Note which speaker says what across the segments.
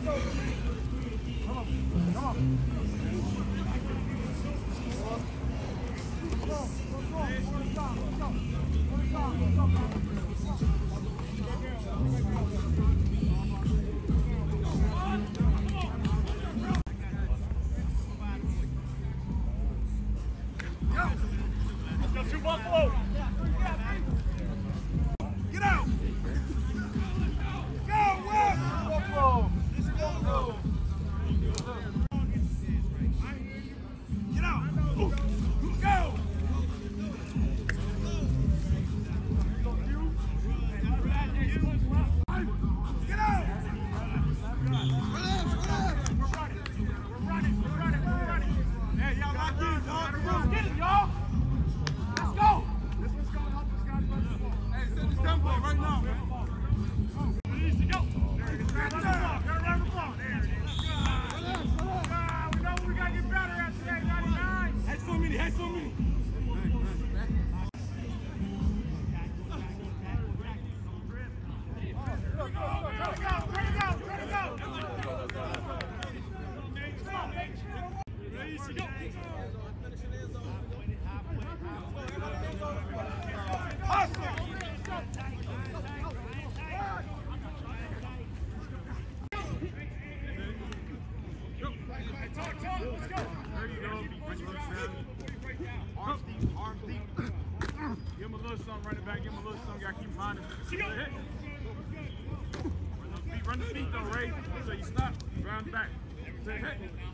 Speaker 1: Run the feet though, Ray. So you stop, round back. Say, hey.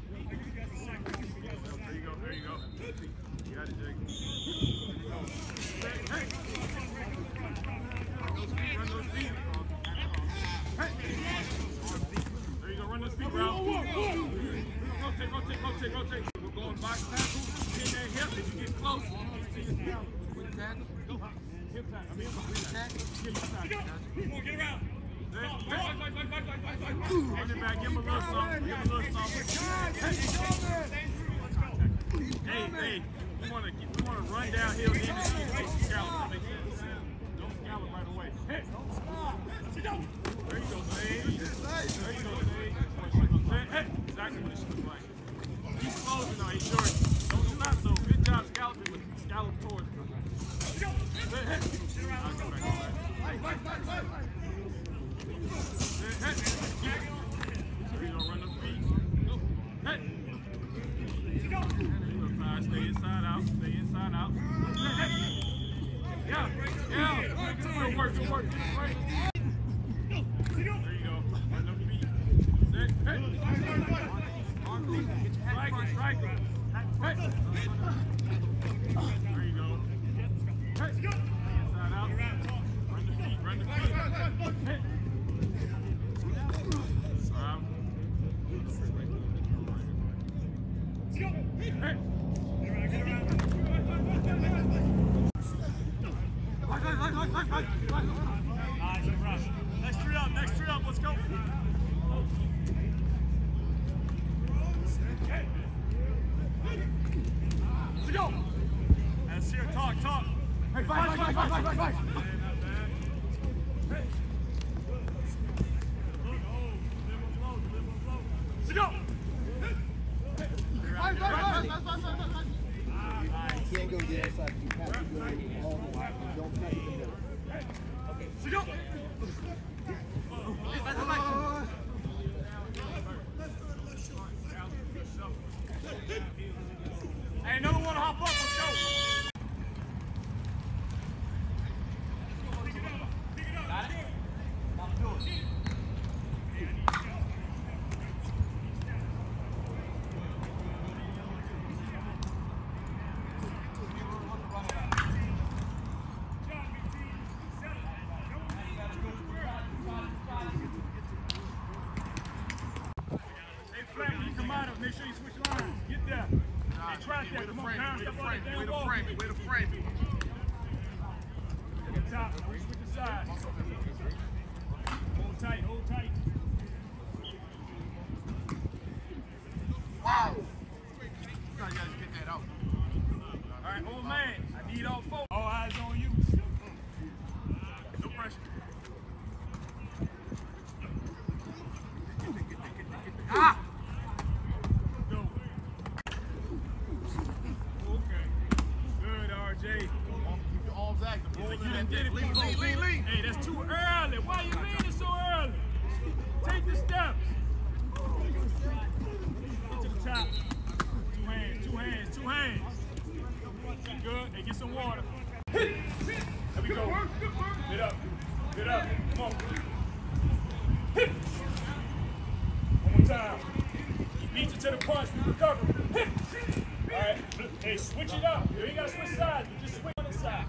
Speaker 1: There you go, there you go. You got it, Jake. Hey. Run those feet. Hey. There you go, run those feet, Ralph. Rotate. We're going box tackle. Pin that hip. If you get close, see your tackle. Hip tackle. Hip tackle. I mean, hip tackle. Come on, get around. Run it back, give him a little something. Hey, we want to run downhill in and scallop. Don't scallop right away. Hey. There you go, Sage. Hey, exactly what it should look like. Keep closing though, hey, short. Don't stop though. Good job scalloping with scallop towards. Hey. There you go, run the feet. Hey. Stay inside out. Hey. Yeah. Good work. There you go. Run the feet. Hey. Strike it. Hey. There you go. Hey. Inside out. Run the feet. Hey. Next three up, let's go. Let's go. Let's hear talk. Hey, fight. Hey. Let's go.
Speaker 2: You can't go the other side. You have to go all the way. Don't touch the middle.
Speaker 1: Let's go. Hey, another one to hop up. Let's go. Got it? I'm doing it. Make sure you switch lines. Get there. Hey, track that. Come on, down. Way to frame it. Get top. Switch the side. Hold tight. Wow. You gotta get that out. All right, old man. I need all four. All eyes on you. No pressure. to the punch, recover. Hit. All right. Hey, switch it up. You ain't got to switch sides, but just switch on this side.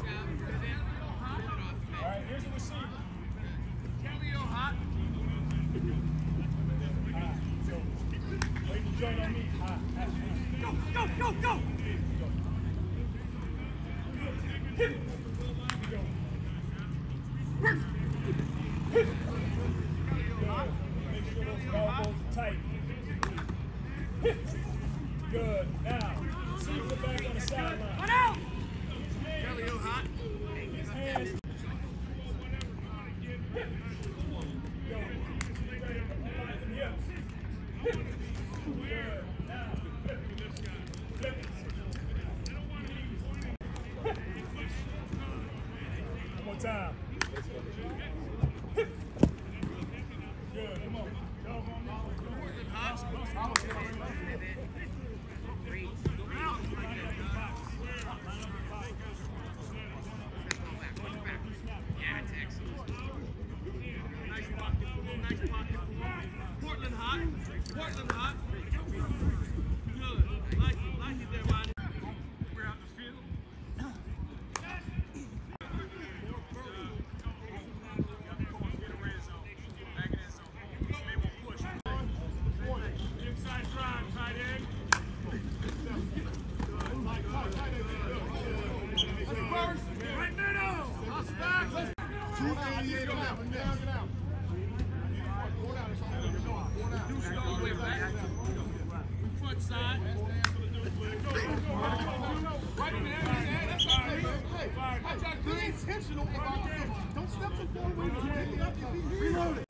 Speaker 1: All right, here's the receiver. Hot. So, wait to join on me. Go. Hit it. Go. Hit it. Make sure those elbows are tight. Hit it. Good. Now, see you go back on the sideline. One out. Hot. His hands. Hit it. Go. Hit it. Good. Now, flip it. Flip it. One more time. Hit. Good. Come on. Nice pocket. Portland hot. Good. Like it there, Ronnie. We're out the field. Inside drive, tight end. Right middle. Us back. 288 on that one. Get out. Do all the way back. Front side. Right in there. That's all right. Hey, be intentional about this. Don't step so far away from it. Reload it.